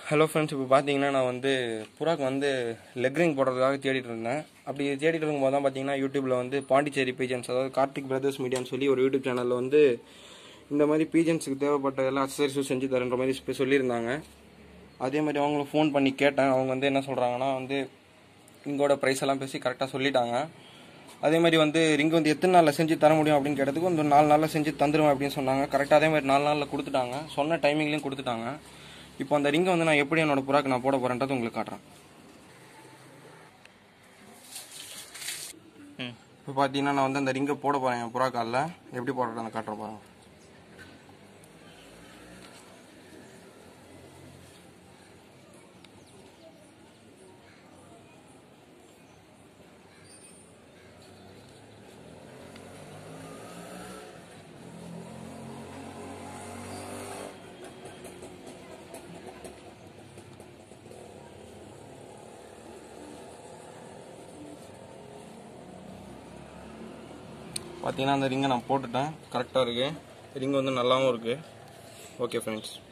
Hello friends, இப்போ பார்த்தீங்கன்னா நான் வந்து புறாக்கு வந்து லெக் ரிங் போடுறதுக்காக தேடிட்டு இருந்தேன். அப்படி தேடிட்டு இருக்கும்போது தான் பார்த்தீங்கன்னா யூடியூப்பில் வந்து பாண்டிச்சேரி பீஜன்ஸ், அதாவது கார்த்திக் பிரதர்ஸ் மீடியான்னு சொல்லி ஒரு யூடியூப் சேனலில் வந்து இந்த மாதிரி பீஜன்ஸுக்கு தேவைப்பட்ட எல்லா அக்சசரிஸும் செஞ்சு தரேன்ற மாதிரி சொல்லியிருந்தாங்க. அதே மாதிரி அவங்களும் ஃபோன் பண்ணி கேட்டேன். அவங்க வந்து என்ன சொல்கிறாங்கன்னா வந்து ரிங்கோட ப்ரைஸ் எல்லாம் பேசி கரெக்டாக சொல்லிட்டாங்க. அதே மாதிரி வந்து ரிங் வந்து எத்தனை நாளில் செஞ்சு தர முடியும் அப்படின்னு கேட்டதுக்கு வந்து 4 நாளில் செஞ்சு தந்துடுவேன் அப்படின்னு சொன்னாங்க. கரெக்டாக அதே மாதிரி 4 நாளில் கொடுத்துட்டாங்க. சொன்ன டைமிங்லேயும் கொடுத்துட்டாங்க. இப்போ அந்த ரிங்கை வந்து நான் எப்படி என்னோட புறாக்கு நான் போட போகிறேன்றது உங்களுக்கு காட்டுறேன். இப்போ பார்த்தீங்கன்னா நான் வந்து அந்த ரிங்கை போட போகிறேன் என் புறா காலில். எப்படி போடுறேன் நான் காட்டுறேன் பாருங்க. பார்த்தீங்கன்னா அந்த ரிங்கை நான் போட்டுட்டேன். கரெக்டாக இருக்குது. ரிங் வந்து நல்லாவும் இருக்குது. Okay friends.